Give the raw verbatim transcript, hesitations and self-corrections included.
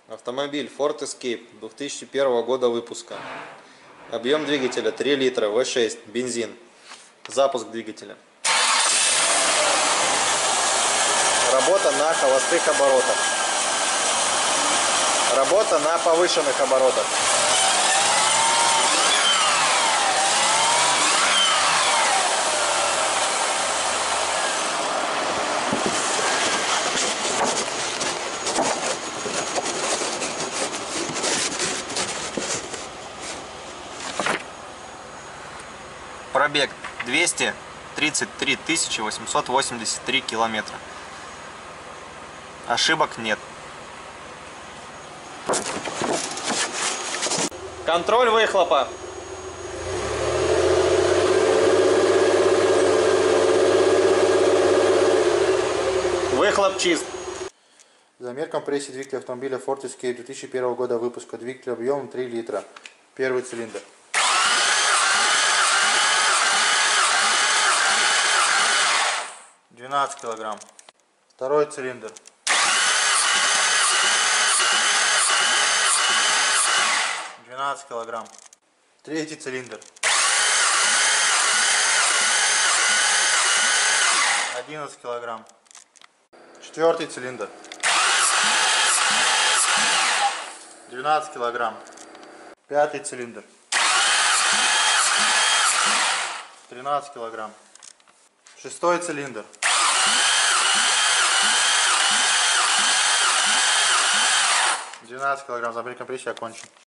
Автомобиль Ford Escape две тысячи первого года выпуска. Объем двигателя три литра, вэ шесть, бензин. Запуск двигателя. Работа на холостых оборотах. Работа на повышенных оборотах. Пробег двести тридцать три тысячи восемьсот восемьдесят три километра. Ошибок нет. Контроль выхлопа. Выхлоп чист. Замер компрессии двигателя автомобиля Ford Escape две тысячи первого года выпуска. Двигатель объемом три литра. Первый цилиндр. двенадцать килограмм. Второй цилиндр. двенадцать килограмм. Третий цилиндр. одиннадцать килограмм. Четвертый цилиндр. двенадцать килограмм. Пятый цилиндр. тринадцать килограмм. Шестой цилиндр. двенадцать килограмм. Замер компрессии окончен.